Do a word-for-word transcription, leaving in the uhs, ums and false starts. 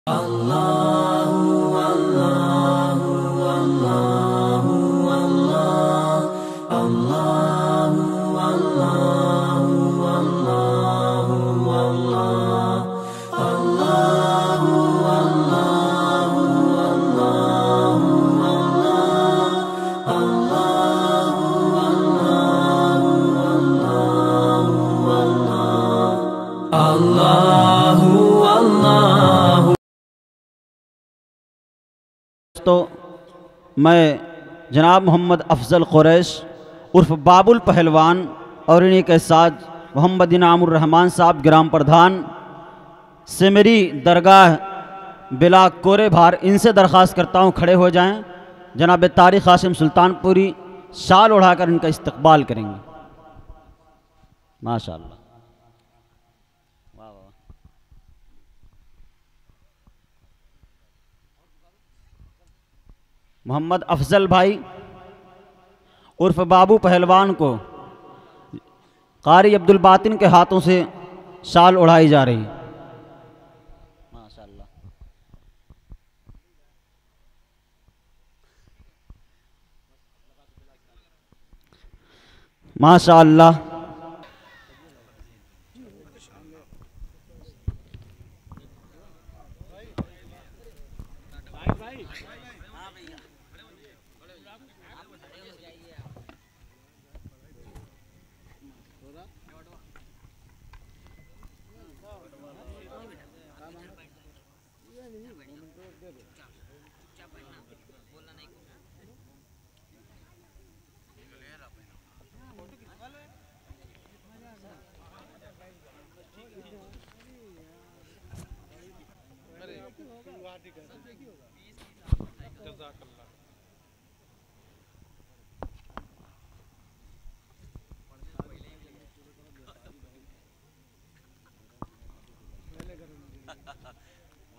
अल्लाहु अल्लाहु अल्लाहु अल्लाह अल्लाहु अल्लाहु अल्लाहु अल्लाह अल्लाहु अल्लाहु अल्लाहु अल्लाह अल्लाहु अल्लाहु अल्लाहु अल्लाहु। तो मैं जनाब मोहम्मद अफजल कुरैश उर्फ बाबुल पहलवान और इन्हीं के साथ मोहम्मद इनामुर रहमान साहब ग्राम प्रधान से मेरी दरगाह बिला कोरे भार इनसे दरख्वास्त करता हूँ खड़े हो जाएं। जनाब तारिक कासिम सुल्तानपुरी शाल उड़ाकर इनका इस्तकबाल करेंगे। माशाअल्लाह। मोहम्मद अफजल भाई उर्फ बाबू पहलवान को कारी अब्दुल बातिन के हाथों से शाल उड़ाई जा रही। माशाअल्लाह। माशाअल्लाह।